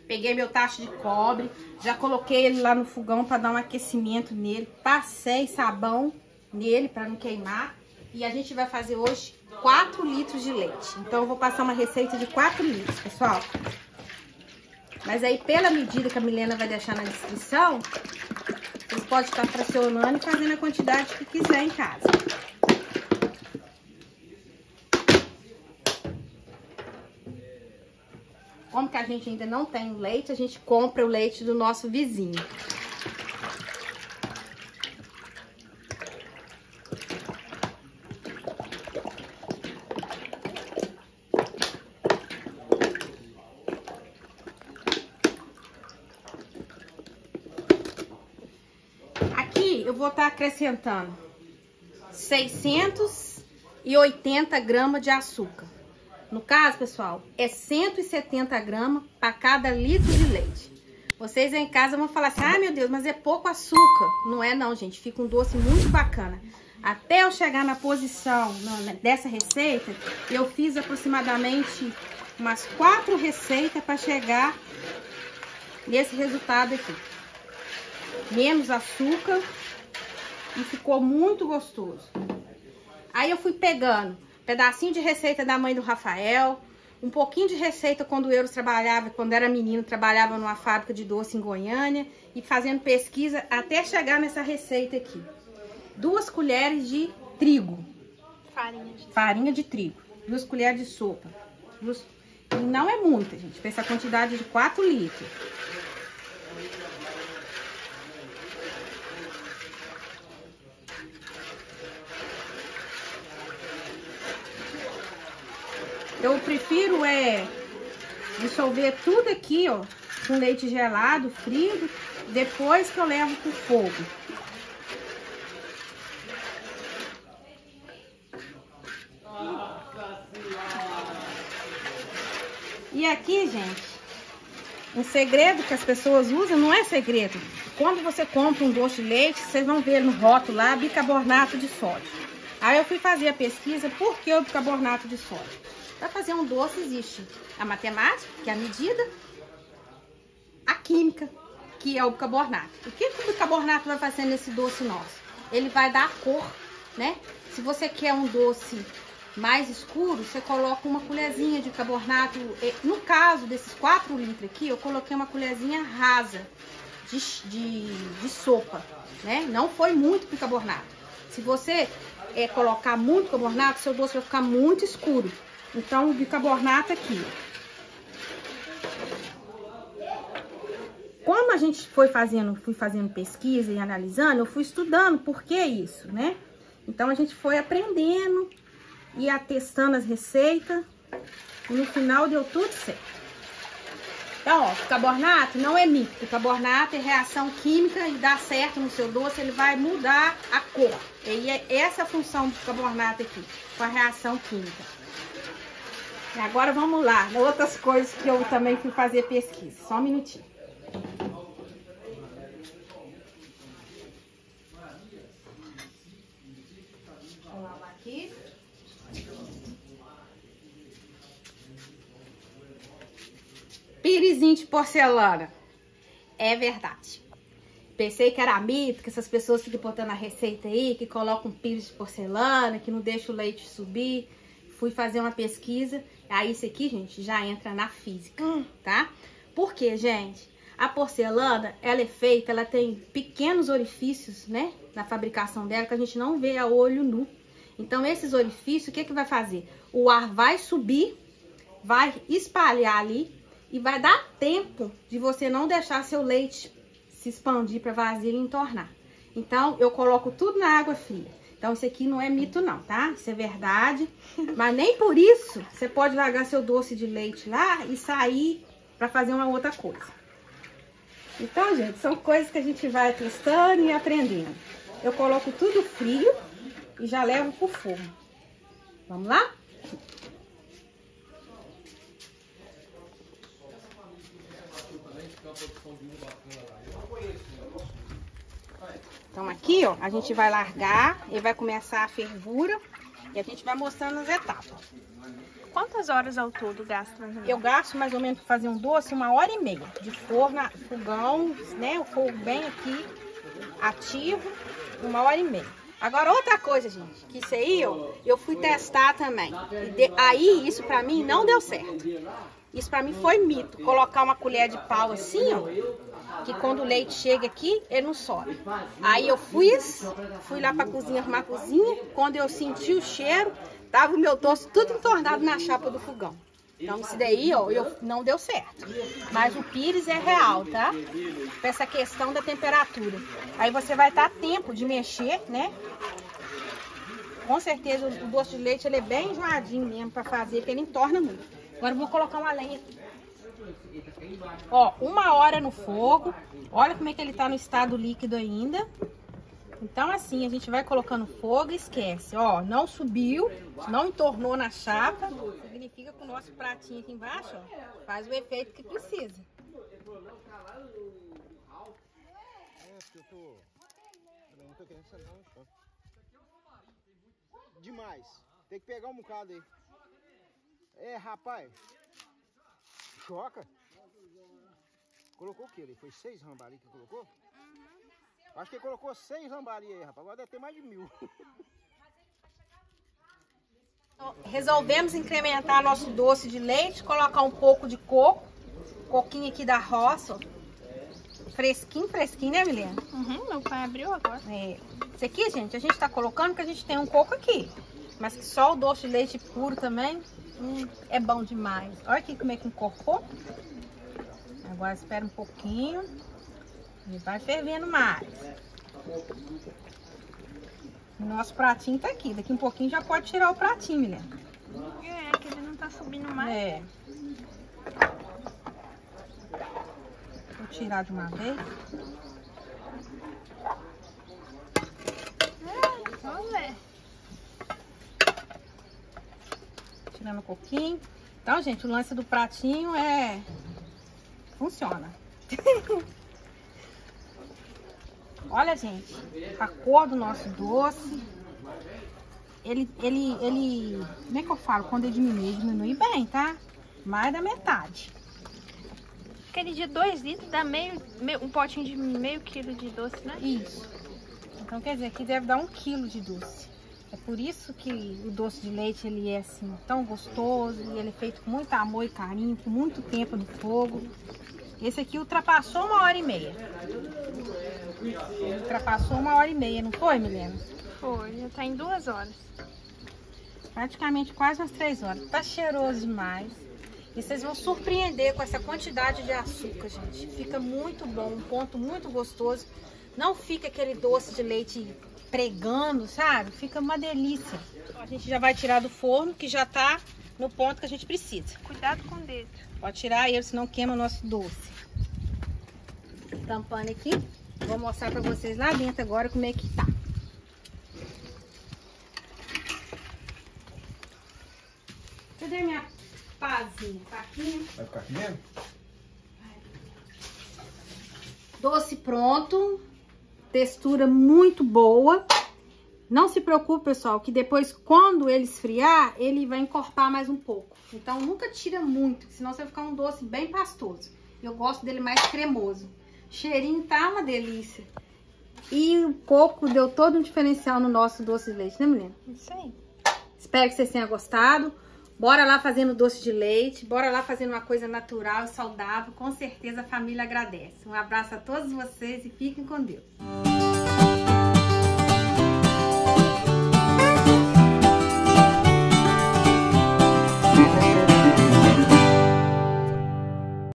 Peguei meu tacho de cobre, já coloquei ele lá no fogão para dar um aquecimento nele. Passei sabão nele para não queimar. E a gente vai fazer hoje 4 litros de leite. Então eu vou passar uma receita de 4 litros, pessoal. Mas aí pela medida que a Milena vai deixar na descrição, vocês podem estar fracionando e fazendo a quantidade que quiser em casa. Como que a gente ainda não tem o leite, a gente compra o leite do nosso vizinho. Aqui eu vou estar acrescentando 680 gramas de açúcar. No caso, pessoal, é 170 gramas para cada litro de leite. Vocês aí em casa vão falar assim, ah, meu Deus, mas é pouco açúcar. Não é não, gente. Fica um doce muito bacana. Até eu chegar na posição dessa receita, eu fiz aproximadamente umas 4 receitas para chegar nesse resultado aqui. Menos açúcar e ficou muito gostoso. Aí eu fui pegando pedacinho de receita da mãe do Rafael, um pouquinho de receita quando o Euros trabalhava, quando era menino, trabalhava numa fábrica de doce em Goiânia, e fazendo pesquisa até chegar nessa receita aqui. 2 colheres de trigo. Farinha de trigo. 2 colheres de sopa. E não é muita, gente, para essa quantidade de 4 litros. Eu prefiro dissolver tudo aqui, ó, com leite gelado, frio, depois que eu levo pro fogo. E aqui, gente, um segredo que as pessoas usam, não é segredo. Quando você compra um doce de leite, vocês vão ver no rótulo lá, bicarbonato de sódio. Aí eu fui fazer a pesquisa, por que o bicarbonato de sódio? Para fazer um doce existe a matemática, que é a medida, a química, que é o bicarbonato. O que o bicarbonato vai fazer nesse doce nosso? Ele vai dar a cor, né? Se você quer um doce mais escuro, você coloca uma colherzinha de bicarbonato. No caso desses 4 litros aqui, eu coloquei uma colherzinha rasa de sopa, né? Não foi muito bicarbonato. Se você colocar muito bicarbonato, seu doce vai ficar muito escuro. Então, o bicarbonato aqui. Como a gente fui fazendo pesquisa e analisando, eu fui estudando por que isso, né? Então, a gente foi aprendendo, ia testando as receitas, e no final deu tudo certo. Então, ó, bicarbonato não é mito. Bicarbonato é reação química e dá certo no seu doce, ele vai mudar a cor. E essa é a função do bicarbonato aqui, com a reação química. E agora vamos lá, outras coisas que eu também fui fazer pesquisa. Só um minutinho. Vou lavar aqui. Pirizinho de porcelana. É verdade. Pensei que era mito, que essas pessoas ficam botando a receita aí, que colocam pires de porcelana, que não deixa o leite subir. Fui fazer uma pesquisa, aí isso aqui, gente, já entra na física, tá? Porque, gente, a porcelana, ela é feita, ela tem pequenos orifícios, né, na fabricação dela, que a gente não vê a olho nu. Então, esses orifícios, o que que vai fazer? O ar vai subir, vai espalhar ali e vai dar tempo de você não deixar seu leite se expandir para vasilha e entornar. Então, eu coloco tudo na água fria. Então, isso aqui não é mito não, tá? Isso é verdade. Mas nem por isso você pode largar seu doce de leite lá e sair para fazer uma outra coisa. Então, gente, são coisas que a gente vai testando e aprendendo. Eu coloco tudo frio e já levo pro fogo. Vamos lá? Então aqui, ó, a gente vai largar e vai começar a fervura E a gente vai mostrando as etapas. Quantas horas ao todo gasta? Eu gasto mais ou menos para fazer um doce 1h30 de forno, fogão, né? O fogo bem aqui, ativo, 1h30. Agora outra coisa, gente, que isso aí eu fui testar também. Aí isso pra mim não deu certo. Isso pra mim foi mito. Colocar uma colher de pau assim, ó, que quando o leite chega aqui, ele não sobe. Aí eu fui lá pra cozinha, arrumar a cozinha. Quando eu senti o cheiro, tava o meu doce tudo entornado na chapa do fogão. Então isso daí, ó, não deu certo. Mas o pires é real, tá? Pra essa questão da temperatura. Aí você vai estar tempo de mexer, né? Com certeza o doce de leite ele é bem enjoadinho mesmo pra fazer, porque ele entorna muito. Agora eu vou colocar uma lenha aqui. Ó, 1 hora no fogo. Olha como é que ele tá no estado líquido ainda. Então assim, a gente vai colocando fogo e esquece. Ó, não subiu, não entornou na chapa. Significa que o nosso pratinho aqui embaixo, ó, faz o efeito que precisa. Não tô querendo sentar no chão. Demais. Tem que pegar um bocado aí. É, rapaz. Choca. Colocou o que ali? Foi 6 rambari que colocou? Uhum. Acho que ele colocou 6 rambari aí, rapaz. Agora deve ter mais de 1000. Resolvemos incrementar nosso doce de leite, colocar um pouco de coco. Coquinho aqui da roça, ó. Fresquinho, né, Milena? Uhum, meu pai abriu agora. É. Isso aqui, gente, a gente tá colocando porque a gente tem um coco aqui. Mas que só o doce de leite puro também é bom demais. Olha aqui como é que encorpou. Agora espera um pouquinho. E vai fervendo mais. O nosso pratinho tá aqui. Daqui um pouquinho já pode tirar o pratinho, Milena. É, que ele não tá subindo mais. É. Vou tirar de uma vez. Vamos ver. Tirando um pouquinho. Então, gente, o lance do pratinho funciona. Olha, gente, a cor do nosso doce. Ele, como é que eu falo? Quando ele diminui bem, tá? Mais da metade. Aquele de 2 litros dá um potinho de meio quilo de doce, né? Isso. Então, quer dizer, aqui deve dar 1 quilo de doce. É por isso que o doce de leite, ele é assim, tão gostoso. E ele é feito com muito amor e carinho, com muito tempo no fogo. Esse aqui ultrapassou 1h30. Ultrapassou 1h30, não foi, Milena? Foi, já tá em 2 horas. Praticamente quase umas 3 horas. Tá cheiroso demais. E vocês vão surpreender com essa quantidade de açúcar, gente. Fica muito bom, um ponto muito gostoso. Não fica aquele doce de leite pregando, sabe? Fica uma delícia. A gente já vai tirar do forno, que já tá no ponto que a gente precisa. Cuidado com o dedo. Pode tirar ele, senão queima o nosso doce. Tampando aqui. Vou mostrar pra vocês lá dentro agora como é que tá. Cadê minha pazinha? Tá aqui, né? Vai ficar aqui mesmo? Doce pronto. Textura muito boa. Não se preocupe, pessoal, que depois, quando ele esfriar, ele vai encorpar mais um pouco. Então, nunca tira muito, senão você vai ficar um doce bem pastoso. Eu gosto dele mais cremoso. Cheirinho tá uma delícia. E o coco deu todo um diferencial no nosso doce de leite, né, menina? Isso aí. Espero que vocês tenham gostado. Bora lá fazendo doce de leite. Bora lá fazendo uma coisa natural e saudável. Com certeza a família agradece. Um abraço a todos vocês e fiquem com Deus.